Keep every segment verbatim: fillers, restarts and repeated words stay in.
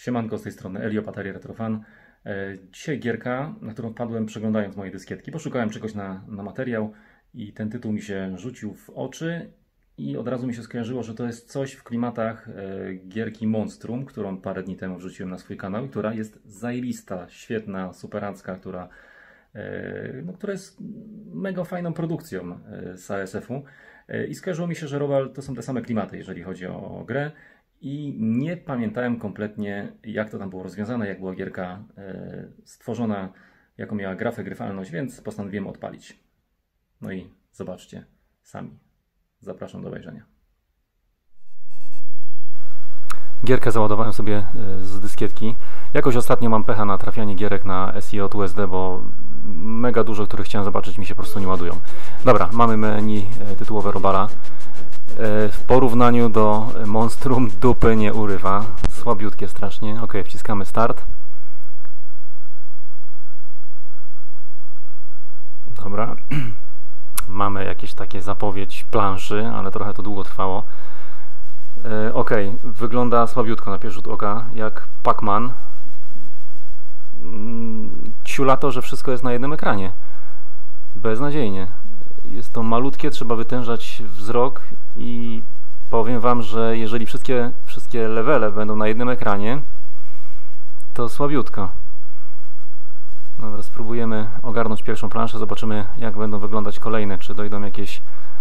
Siemanko, z tej strony Elio, Bateria Retrofan. Dzisiaj gierka, na którą wpadłem przeglądając moje dyskietki. Poszukałem czegoś na, na materiał i ten tytuł mi się rzucił w oczy i od razu mi się skojarzyło, że to jest coś w klimatach e, gierki Monstrum, którą parę dni temu wrzuciłem na swój kanał i która jest zajebista, świetna, superacka, która, e, no, która jest mega fajną produkcją e, z A S F u. E, I skojarzyło mi się, że Robal to są te same klimaty, jeżeli chodzi o, o grę. I nie pamiętałem kompletnie, jak to tam było rozwiązane, jak była gierka e, stworzona, jaką miała grafę, grywalność, więc postanowiłem odpalić. No i zobaczcie sami. Zapraszam do obejrzenia. Gierkę załadowałem sobie z dyskietki. Jakoś ostatnio mam pecha na trafianie gierek na S I O U S D, bo mega dużo, których chciałem zobaczyć, mi się po prostu nie ładują. Dobra, mamy menu tytułowe Robala. W porównaniu do Monstrum dupy nie urywa. Słabiutkie strasznie. Ok, wciskamy start. Dobra. Mamy jakieś takie zapowiedź planszy, ale trochę to długo trwało. Ok, wygląda słabiutko na pierwszy rzut oka, jak Pac-Man. Ciula to, że wszystko jest na jednym ekranie. Beznadziejnie. Jest to malutkie, trzeba wytężać wzrok i powiem wam, że jeżeli wszystkie, wszystkie levele będą na jednym ekranie, to słabiutko. Dobra, spróbujemy ogarnąć pierwszą planszę, zobaczymy, jak będą wyglądać kolejne, czy dojdą jakieś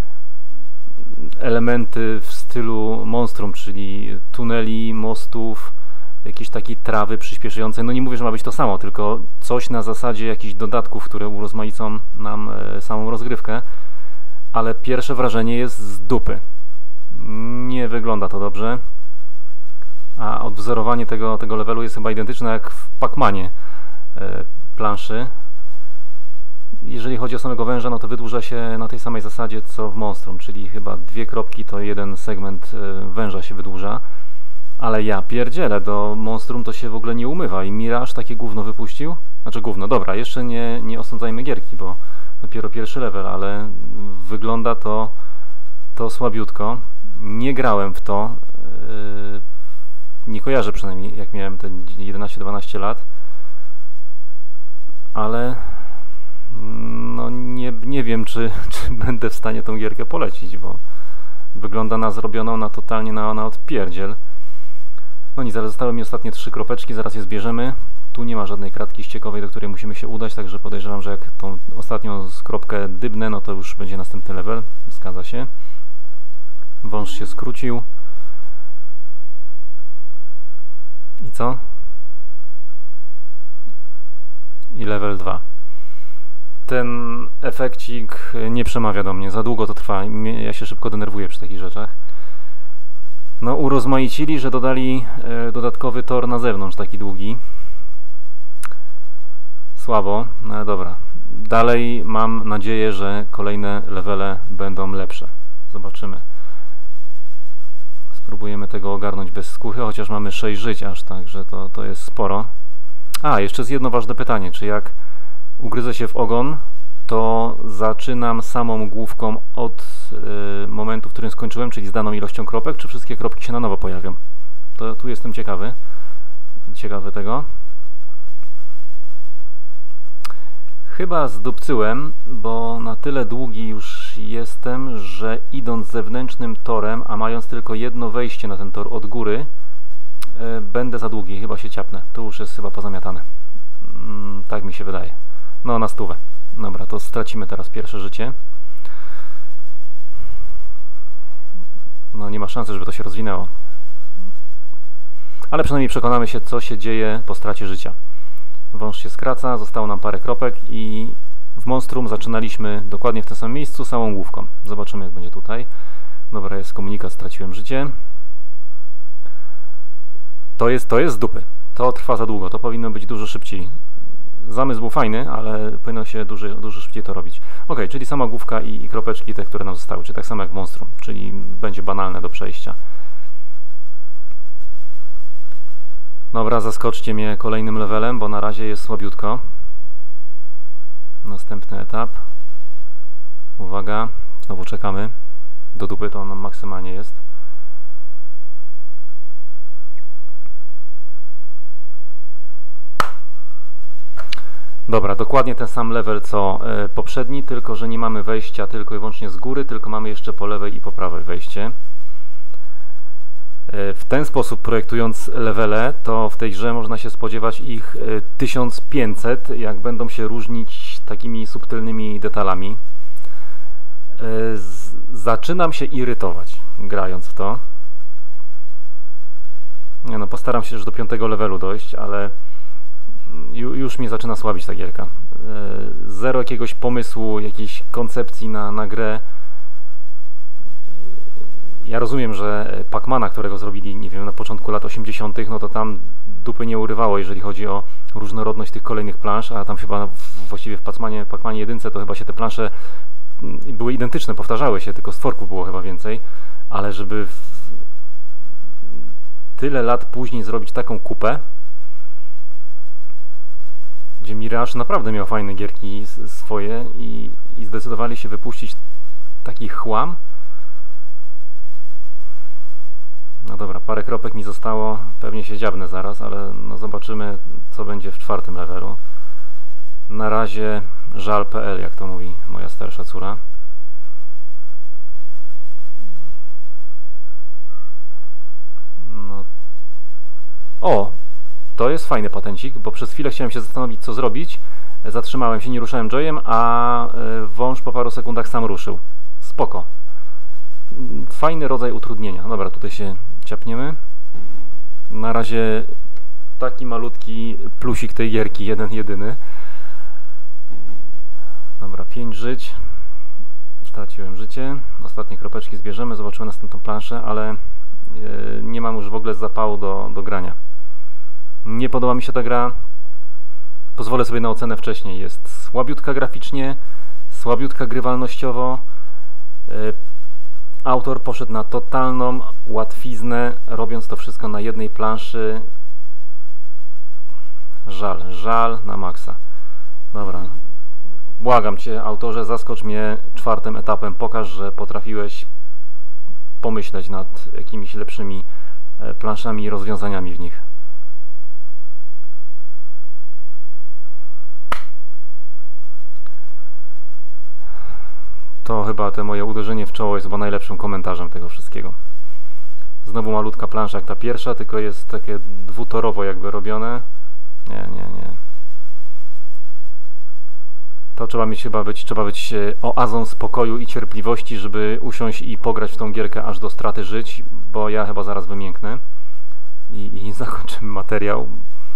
elementy w stylu Monstrum, czyli tuneli, mostów, jakieś takiej trawy przyspieszającej. No nie mówię, że ma być to samo, tylko coś na zasadzie jakichś dodatków, które urozmaicą nam e, samą rozgrywkę, ale pierwsze wrażenie jest z dupy. Nie wygląda to dobrze, a odwzorowanie tego, tego levelu jest chyba identyczne jak w Pac-Manie e, planszy. Jeżeli chodzi o samego węża, no to wydłuża się na tej samej zasadzie co w Monstrum, czyli chyba dwie kropki to jeden segment e, węża się wydłuża. Ale ja pierdzielę, do Monstrum to się w ogóle nie umywa i Mirage takie gówno wypuścił. Znaczy gówno, dobra, jeszcze nie, nie osądzajmy gierki, bo dopiero pierwszy level, ale wygląda to, to słabiutko. Nie grałem w to, yy, nie kojarzę przynajmniej jak miałem te jedenaście dwanaście lat, ale no nie, nie wiem czy, czy będę w stanie tą gierkę polecić, bo wygląda na zrobioną na totalnie na, na odpierdziel. No nic, ale zostały mi ostatnie trzy kropeczki, zaraz je zbierzemy. Tu nie ma żadnej kratki ściekowej, do której musimy się udać, także podejrzewam, że jak tą ostatnią kropkę dybnę, no to już będzie następny level. Zgadza się. Wąż się skrócił. I co? I level dwa. Ten efekcik nie przemawia do mnie, za długo to trwa. Ja się szybko denerwuję przy takich rzeczach. No urozmaicili, że dodali e, dodatkowy tor na zewnątrz, taki długi. Słabo, no ale dobra. Dalej mam nadzieję, że kolejne levele będą lepsze. Zobaczymy. Spróbujemy tego ogarnąć bez skóchy, chociaż mamy sześć żyć aż, także to, to jest sporo. A, jeszcze jest jedno ważne pytanie, czy jak ugryzę się w ogon, to zaczynam samą główką od y, momentu, w którym skończyłem, czyli z daną ilością kropek, czy wszystkie kropki się na nowo pojawią. To tu jestem ciekawy. Ciekawy tego. Chyba zdupcyłem, bo na tyle długi już jestem, że idąc zewnętrznym torem, a mając tylko jedno wejście na ten tor od góry, y, będę za długi, chyba się ciapnę. To już jest chyba pozamiatane. Mm, tak mi się wydaje. No, na stówę. Dobra, to stracimy teraz pierwsze życie. No nie ma szansy, żeby to się rozwinęło. Ale przynajmniej przekonamy się, co się dzieje po stracie życia. Wąż się skraca, zostało nam parę kropek i w Monstrum zaczynaliśmy dokładnie w tym samym miejscu, samą główką. Zobaczymy, jak będzie tutaj. Dobra, jest komunikat, straciłem życie. To jest, to jest z dupy. To trwa za długo, to powinno być dużo szybciej. Zamysł był fajny, ale powinno się dużo, dużo szybciej to robić. Ok, czyli sama główka i, i kropeczki te, które nam zostały, czyli tak samo jak w Monstrum, czyli będzie banalne do przejścia. Dobra, zaskoczcie mnie kolejnym levelem, bo na razie jest słabiutko. Następny etap. Uwaga, znowu czekamy. Do dupy to on maksymalnie jest. Dobra, dokładnie ten sam level co y, poprzedni, tylko że nie mamy wejścia tylko i wyłącznie z góry, tylko mamy jeszcze po lewej i po prawej wejście. W ten sposób projektując levele, to w tej grze można się spodziewać ich tysiąc pięćset, jak będą się różnić takimi subtelnymi detalami. Z zaczynam się irytować grając w to. Nie no, postaram się już do piątego levelu dojść, ale już mnie zaczyna słabić ta gierka. Zero jakiegoś pomysłu, jakiejś koncepcji na, na grę. Ja rozumiem, że Pac-Mana, którego zrobili, nie wiem, na początku lat osiemdziesiątych, no to tam dupy nie urywało, jeżeli chodzi o różnorodność tych kolejnych plansz, a tam chyba właściwie w Pac-Manie, Pac-Manie jedynce to chyba się te plansze były identyczne, powtarzały się, tylko stworków było chyba więcej, ale żeby w tyle lat później zrobić taką kupę, gdzie Mirage naprawdę miał fajne gierki swoje i, i zdecydowali się wypuścić taki chłam. No dobra, parę kropek mi zostało, pewnie się dziabnę zaraz, ale no zobaczymy, co będzie w czwartym levelu. Na razie żal kropka p l, jak to mówi moja starsza córa. No. O! To jest fajny patencik, bo przez chwilę chciałem się zastanowić, co zrobić. Zatrzymałem się, nie ruszałem joyem, a wąż po paru sekundach sam ruszył. Spoko. Fajny rodzaj utrudnienia. Dobra, tutaj się ciapniemy. Na razie taki malutki plusik tej gierki, jeden jedyny. Dobra, pięć żyć. Straciłem życie. Ostatnie kropeczki zbierzemy, zobaczymy następną planszę, ale nie mam już w ogóle zapału do, do grania. Nie podoba mi się ta gra. Pozwolę sobie na ocenę wcześniej. Jest słabiutka graficznie, słabiutka grywalnościowo. Autor poszedł na totalną łatwiznę, robiąc to wszystko na jednej planszy. Żal, żal na maksa. Dobra. Błagam Cię, autorze, zaskocz mnie czwartym etapem. Pokaż, że potrafiłeś pomyśleć nad jakimiś lepszymi planszami i rozwiązaniami w nich. To chyba te moje uderzenie w czoło jest chyba najlepszym komentarzem tego wszystkiego. Znowu malutka plansza jak ta pierwsza, tylko jest takie dwutorowo jakby robione. Nie, nie, nie. To trzeba mieć chyba być, trzeba być oazą spokoju i cierpliwości, żeby usiąść i pograć w tą gierkę aż do straty żyć, bo ja chyba zaraz wymięknę i, i zakończymy materiał.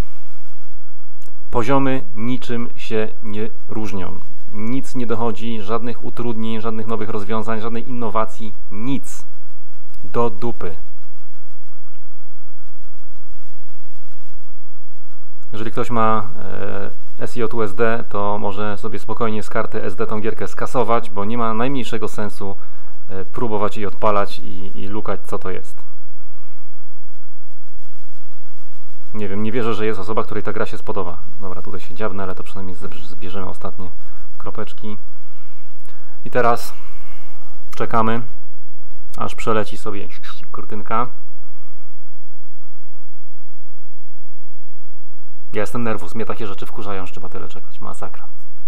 Poziomy niczym się nie różnią. Nic nie dochodzi, żadnych utrudnień, żadnych nowych rozwiązań, żadnej innowacji, nic. Do dupy. Jeżeli ktoś ma e, S J U S D, to może sobie spokojnie z karty S D tą gierkę skasować, bo nie ma najmniejszego sensu e, próbować jej odpalać i, i lukać, co to jest. Nie wiem, nie wierzę, że jest osoba, której ta gra się spodoba. Dobra, tutaj się dziabnę, ale to przynajmniej zbierzemy ostatnie kropeczki. I teraz czekamy, aż przeleci sobie kurtynka. Ja jestem nerwus, mnie takie rzeczy wkurzają, że trzeba tyle czekać. Masakra.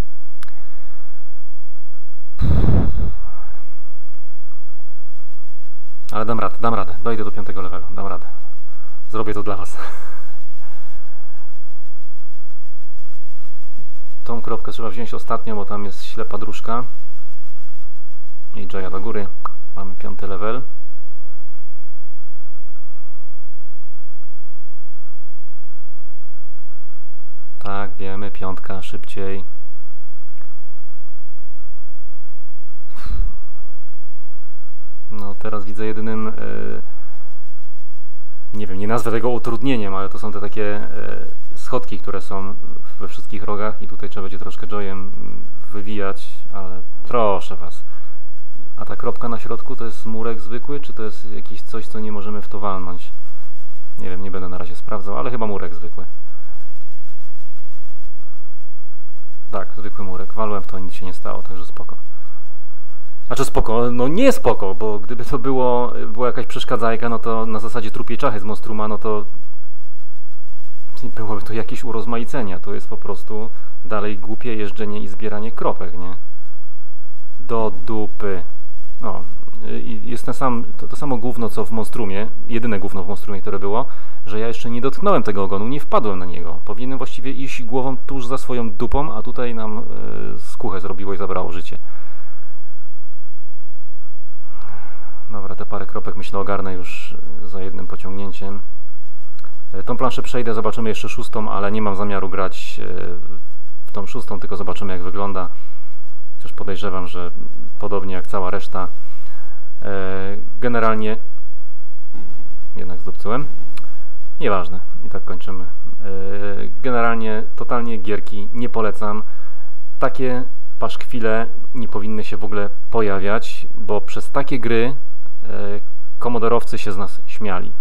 Ale dam radę, dam radę. Dojdę do piątego levelu, dam radę. Zrobię to dla Was. Tą kropkę trzeba wziąć ostatnią, bo tam jest ślepa dróżka. I joya do góry. Mamy piąty level. Tak, wiemy, piątka, szybciej. No teraz widzę jedynym, yy, nie wiem, nie nazwę tego utrudnieniem, ale to są te takie yy, schodki, które są we wszystkich rogach i tutaj trzeba będzie troszkę joyem wywijać, ale proszę Was. A ta kropka na środku to jest murek zwykły, czy to jest jakieś coś, co nie możemy w to walnąć? Nie wiem, nie będę na razie sprawdzał, ale chyba murek zwykły. Tak, zwykły murek. Walłem w to, nic się nie stało, także spoko. Znaczy spoko, no nie spoko, bo gdyby to było, była jakaś przeszkadzajka, no to na zasadzie trupiej czachy z Monstruma, no to byłoby to jakieś urozmaicenie. To jest po prostu Dalej głupie jeżdżenie i zbieranie kropek, nie? Do dupy. No, i jest ten sam, to, to samo gówno co w Monstrumie, jedyne gówno w Monstrumie, które było, że ja jeszcze nie dotknąłem tego ogonu, nie wpadłem na niego. Powinienem właściwie iść głową tuż za swoją dupą, a tutaj nam e, skuchę zrobiło i zabrało życie. Dobra, te parę kropek myślę ogarnę już za jednym pociągnięciem. E, tą planszę przejdę, zobaczymy jeszcze szóstą, ale nie mam zamiaru grać e, w tą szóstą, tylko zobaczymy jak wygląda. Chociaż podejrzewam, że podobnie jak cała reszta. Generalnie jednak zdupcyłem. Nieważne, i tak kończymy. Generalnie totalnie gierki nie polecam. Takie paszkwile nie powinny się w ogóle pojawiać, bo przez takie gry komodorowcy się z nas śmiali.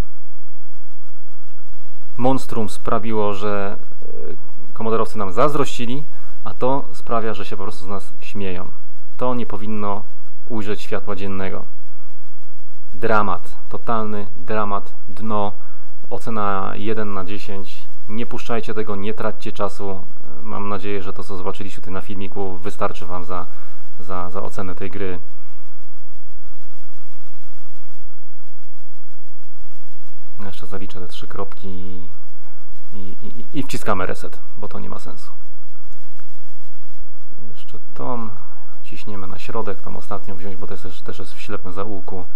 Monstrum sprawiło, że komodorowcy nam zazdrościli, a to sprawia, że się po prostu z nas śmieją. To nie powinno ujrzeć światła dziennego. Dramat, totalny dramat, dno, ocena jeden na dziesięć. Nie puszczajcie tego, nie traćcie czasu. Mam nadzieję, że to, co zobaczyliście tutaj na filmiku, wystarczy Wam za, za, za ocenę tej gry. Jeszcze zaliczę te trzy kropki i, i, i, i wciskamy reset, bo to nie ma sensu. Jeszcze tą ciśniemy na środek, tą ostatnią wziąć, bo to jest, też jest w ślepym zaułku.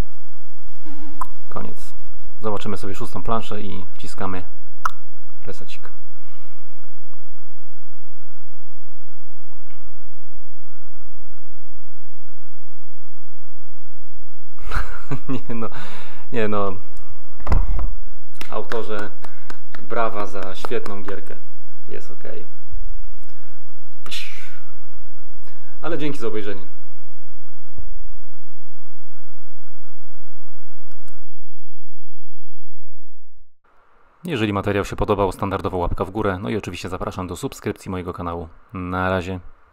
Koniec. Zobaczymy sobie szóstą planszę i wciskamy resecik. nie no, nie no. Autorze, brawa za świetną gierkę. Jest ok. Ale dzięki za obejrzenie. Jeżeli materiał się podobał, standardowo łapka w górę. No i oczywiście zapraszam do subskrypcji mojego kanału. Na razie.